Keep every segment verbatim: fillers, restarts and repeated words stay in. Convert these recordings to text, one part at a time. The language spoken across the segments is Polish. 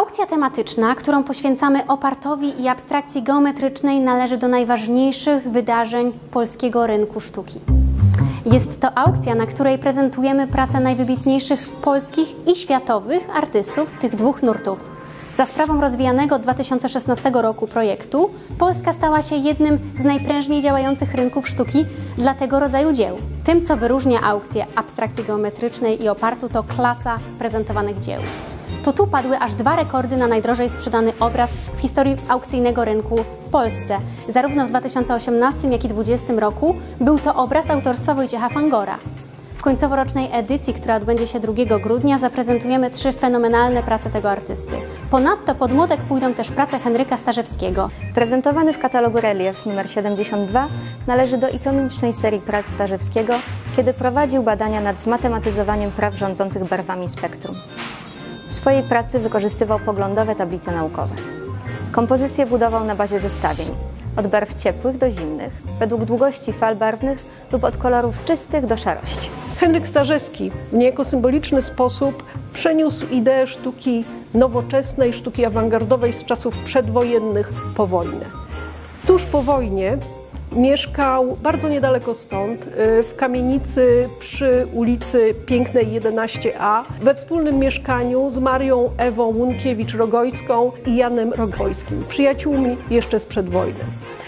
Aukcja tematyczna, którą poświęcamy opartowi i abstrakcji geometrycznej, należy do najważniejszych wydarzeń polskiego rynku sztuki. Jest to aukcja, na której prezentujemy prace najwybitniejszych polskich i światowych artystów tych dwóch nurtów. Za sprawą rozwijanego od dwa tysiące szesnastego roku projektu Polska stała się jednym z najprężniej działających rynków sztuki dla tego rodzaju dzieł. Tym, co wyróżnia aukcję abstrakcji geometrycznej i opartu, to klasa prezentowanych dzieł. To tu padły aż dwa rekordy na najdrożej sprzedany obraz w historii aukcyjnego rynku w Polsce. Zarówno w dwa tysiące osiemnastym, jak i dwa tysiące dwudziestym roku był to obraz autorstwa Wojciecha Fangora. W końcoworocznej edycji, która odbędzie się drugiego grudnia, zaprezentujemy trzy fenomenalne prace tego artysty. Ponadto pod młotek pójdą też prace Henryka Stażewskiego. Prezentowany w katalogu relief numer siedemdziesiąt dwa należy do ikonicznej serii prac Stażewskiego, kiedy prowadził badania nad zmatematyzowaniem praw rządzących barwami spektrum. W swojej pracy wykorzystywał poglądowe tablice naukowe. Kompozycję budował na bazie zestawień, od barw ciepłych do zimnych, według długości fal barwnych lub od kolorów czystych do szarości. Henryk Stażewski w niejako symboliczny sposób przeniósł ideę sztuki nowoczesnej, sztuki awangardowej z czasów przedwojennych po wojnę. Tuż po wojnie mieszkał bardzo niedaleko stąd, w kamienicy przy ulicy Pięknej jedenaście A, we wspólnym mieszkaniu z Marią Ewą Łunkiewicz-Rogojską i Janem Rogojskim, przyjaciółmi jeszcze sprzed wojny.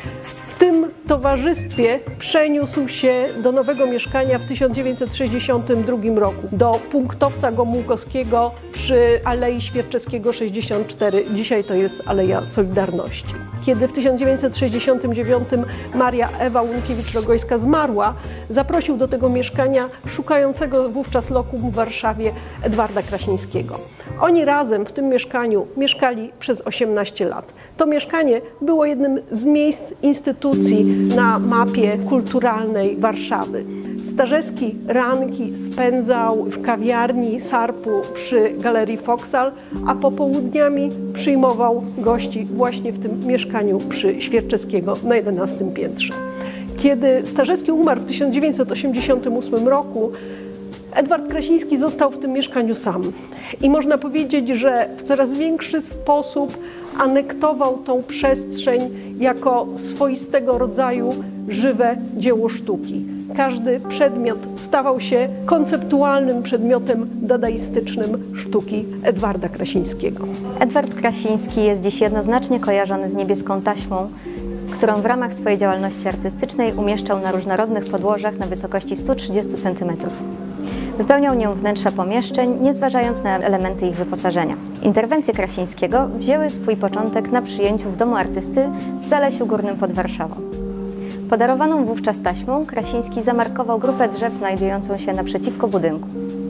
W tym towarzystwie przeniósł się do nowego mieszkania w tysiąc dziewięćset sześćdziesiątym drugim roku, do punktowca Gomułkowskiego przy Alei Świerczewskiego sześćdziesiąt cztery. Dzisiaj to jest Aleja Solidarności. Kiedy w tysiąc dziewięćset sześćdziesiątym dziewiątym Maria Ewa Łunkiewicz-Rogojska zmarła, zaprosił do tego mieszkania szukającego wówczas lokum w Warszawie Edwarda Krasińskiego. Oni razem w tym mieszkaniu mieszkali przez osiemnaście lat. To mieszkanie było jednym z miejsc instytucji na mapie kulturalnej Warszawy. Stażewski ranki spędzał w kawiarni Sarpu przy Galerii Foksal, a popołudniami przyjmował gości właśnie w tym mieszkaniu przy Świerczewskiego na jedenastym piętrze. Kiedy Stażewski umarł w tysiąc dziewięćset osiemdziesiątym ósmym roku, Edward Krasiński został w tym mieszkaniu sam. I można powiedzieć, że w coraz większy sposób anektował tą przestrzeń jako swoistego rodzaju żywe dzieło sztuki. Każdy przedmiot stawał się konceptualnym przedmiotem dadaistycznym sztuki Edwarda Krasińskiego. Edward Krasiński jest dziś jednoznacznie kojarzony z niebieską taśmą, którą w ramach swojej działalności artystycznej umieszczał na różnorodnych podłożach na wysokości stu trzydziestu centymetrów. Wypełniał nią wnętrza pomieszczeń, nie zważając na elementy ich wyposażenia. Interwencje Krasińskiego wzięły swój początek na przyjęciu w domu artysty w Zalesiu Górnym pod Warszawą. Podarowaną wówczas taśmą Krasiński zamarkował grupę drzew znajdującą się naprzeciwko budynku.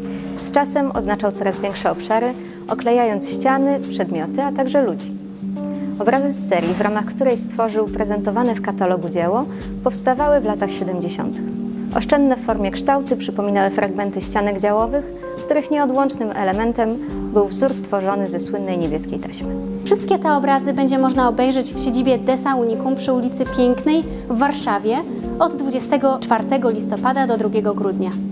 Z czasem oznaczał coraz większe obszary, oklejając ściany, przedmioty, a także ludzi. Obrazy z serii, w ramach której stworzył prezentowane w katalogu dzieło, powstawały w latach siedemdziesiątych. Oszczędne w formie kształty przypominały fragmenty ścianek działowych, których nieodłącznym elementem był wzór stworzony ze słynnej niebieskiej taśmy. Wszystkie te obrazy będzie można obejrzeć w siedzibie Desa Unicum przy ulicy Pięknej w Warszawie od dwudziestego czwartego listopada do drugiego grudnia.